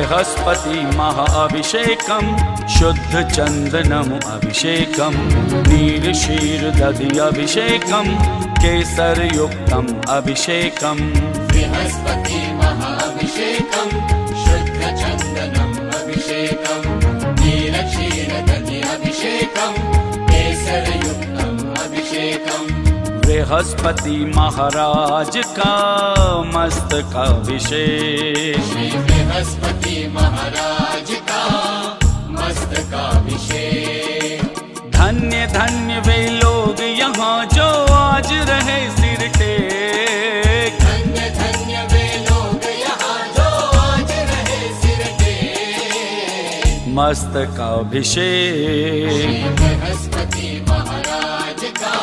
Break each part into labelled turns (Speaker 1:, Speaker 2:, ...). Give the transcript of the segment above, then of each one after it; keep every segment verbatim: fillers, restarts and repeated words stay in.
Speaker 1: बृहस्पति महाअभिषेकम शुद्ध चंदनम अभिषेकम नील क्षीर दधि अभिषेकम केसर युक्तम अभिषेकम
Speaker 2: बृहस्पति महाअभिषेकम शुद्ध चंदनम अभिषेकम नील क्षीर दधि अभिषेकम केसर युक्तम अभिषेकम।
Speaker 1: बृहस्पति महाराज का मस्तकाभिषेक
Speaker 2: श्री बृहस्पति महाराज का मस्तकाभिषेक।
Speaker 1: धन्य धन्य वे लोग यहाँ जो आज रहे सिर टेक।
Speaker 2: धन्य धन्य वे लोग यहाँ जो आज रहे सिर टेक।
Speaker 1: मस्तकाभिषेक
Speaker 2: श्री बृहस्पति महाराज का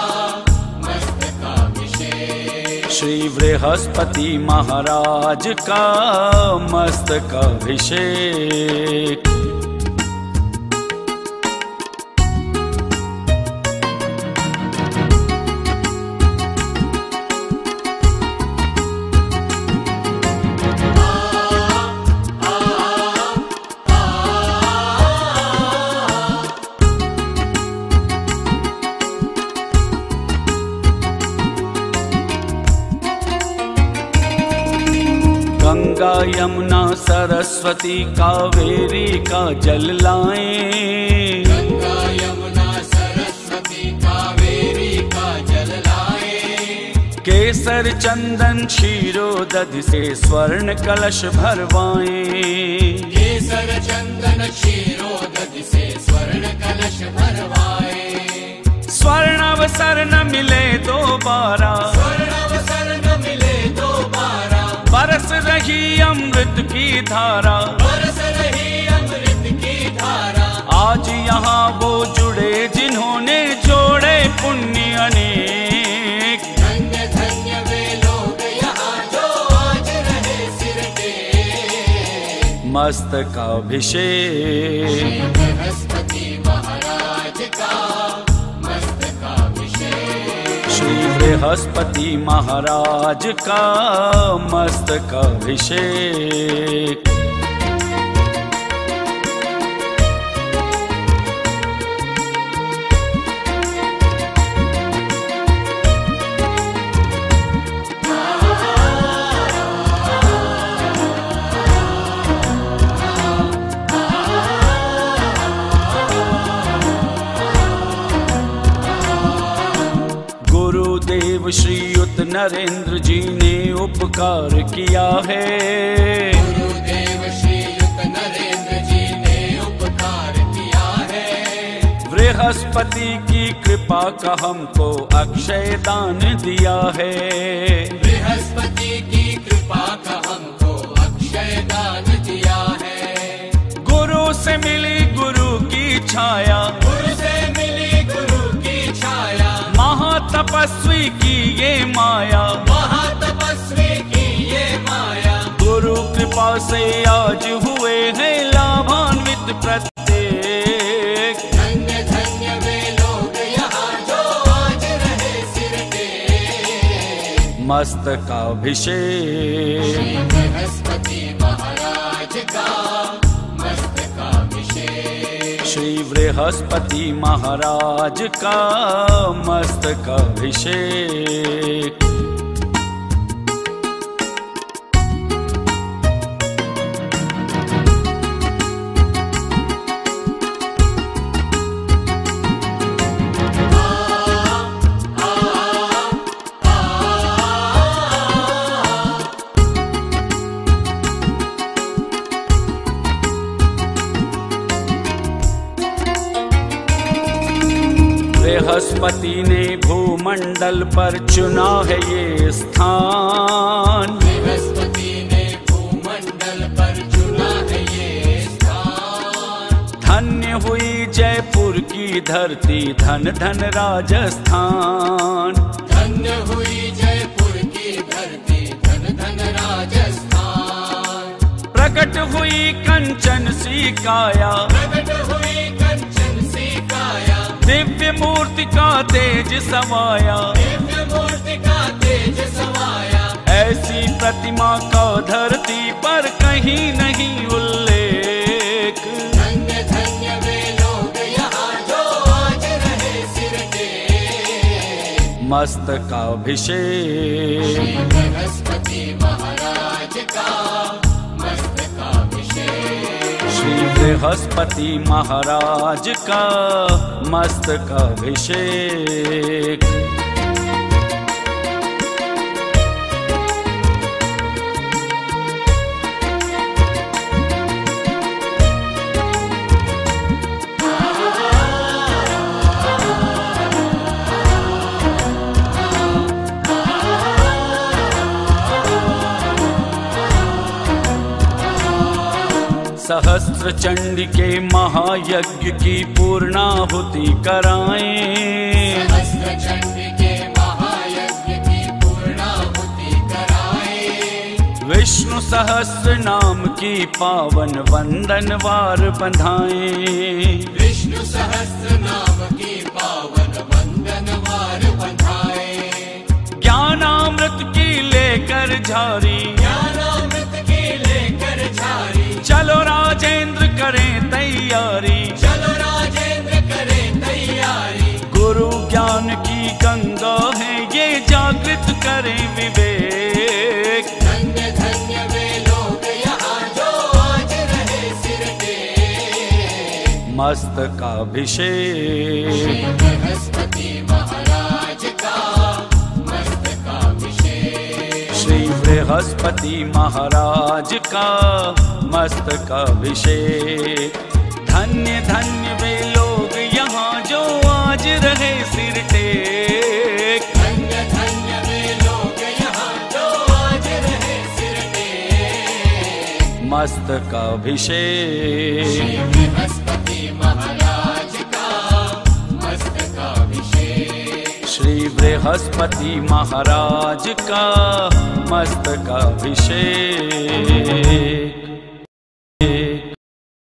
Speaker 2: मस्तकाभिषेक।
Speaker 1: श्री बृहस्पति महाराज का मस्तकाभिषेक। गंगा यमुना सरस्वती कावेरी का जल लाएं।
Speaker 2: गंगा यमुना सरस्वती कावेरी का जल लाएं।
Speaker 1: केसर चंदन क्षीरो दधि से स्वर्ण कलश भरवाएं।
Speaker 2: केसर चंदन क्षीरो दधि से स्वर्ण कलश भरवाएं।
Speaker 1: स्वर्ण अवसर न मिले दोबारा,
Speaker 2: स्वर्ण अवसर न मिले दोबारा।
Speaker 1: बरस रही अमृत की धारा,
Speaker 2: बरस रही अमृत की धारा।
Speaker 1: आज यहाँ वो जुड़े जिन्होंने जोड़े पुण्य अनेक।
Speaker 2: धन्य धन्य वे लोग यहाँ जो आज रहे सिर टेक।
Speaker 1: मस्तकाभिषेक
Speaker 2: श्री बृहस्पति महाराज का मस्तकाभिषेक।
Speaker 1: श्री बृहस्पति महाराज का मस्तकाभिषेक। गुरुदेव श्रीयुत नरेंद्र जी ने उपकार किया है।
Speaker 2: गुरुदेव श्रीयुत नरेंद्र जी ने उपकार किया है।
Speaker 1: बृहस्पति की कृपा का हमको अक्षय दान दिया है।
Speaker 2: बृहस्पति की कृपा का हमको अक्षय दान दिया है।
Speaker 1: गुरु से मिली गुरु की छाया,
Speaker 2: गुरु से मिली गुरु की छाया।
Speaker 1: महातपस्वी की ये माया,
Speaker 2: महातपस्वी की ये माया।
Speaker 1: गुरु कृपा से आज हुए हैं लाभान्वित प्रत्येक।
Speaker 2: धन्य धन्य वे लोग यहाँ जो आज रहे सिर टेक।
Speaker 1: मस्तकाभिषेक
Speaker 2: श्री बृहस्पति महाराज का मस्तकाभिषेक।
Speaker 1: श्री बृहस्पति महाराज का मस्तकाभिषेक। बृहस्पति ने भूमंडल पर चुना है ये स्थान।
Speaker 2: बृहस्पति ने भूमंडल पर चुना है ये स्थान।
Speaker 1: धन्य हुई जयपुर की धरती, धन धन राजस्थान।
Speaker 2: धन्य हुई जयपुर की धरती, धन धन राजस्थान।
Speaker 1: प्रकट हुई कंचन सी काया,
Speaker 2: प्रकट हुई कंचन सी काया।
Speaker 1: दिव्य मूर्ति का तेज समाया,
Speaker 2: दिव्य मूर्ति का तेज समाया।
Speaker 1: ऐसी प्रतिमा का धरती पर कहीं नहीं उल्लेख। मस्तकाभिषेक।
Speaker 2: श्री बृहस्पति महाराज का मस्तकाभिषेक।
Speaker 1: श्री बृहस्पति महाराज का मस्तकाभिषेक। सहस्त्र चंडी के महायज्ञ की पूर्णाहुति कराएं।
Speaker 2: सहस्त्र चंडी के महायज्ञ की पूर्णाहुति कराएं।
Speaker 1: विष्णु सहस्त्र नाम की पावन वंदन वार बंधाएं।
Speaker 2: विष्णु सहस्त्र नाम की पावन वंदन वार बंधाएं।
Speaker 1: ज्ञानामृत की लेकर झारी,
Speaker 2: ज्ञानामृत की लेकर झारी।
Speaker 1: चलो राजेंद्र करें तैयारी,
Speaker 2: चलो राजेंद्र करें तैयारी।
Speaker 1: गुरु ज्ञान की गंगा है ये जागृत करें विवेक।
Speaker 2: धन्य धन्य वे लोग यहाँ जो आज रहे सिर टेक।
Speaker 1: मस्तकाभिषेक।
Speaker 2: श्री बृहस्पति महाराज का मस्तकाभिषेक।
Speaker 1: श्री बृहस्पति महाराज का मस्तकाभिषेक। धन्य धन्य वे लोग यहाँ जो आज रहे सिर टेक।
Speaker 2: धन्य धन्य वे लोग यहाँ जो आज रहे सिर टेक।
Speaker 1: मस्तकाभिषेक।
Speaker 2: श्री बृहस्पति महाराज का मस्तकाभिषेक।
Speaker 1: श्री बृहस्पति महाराज का मस्तकाभिषेक।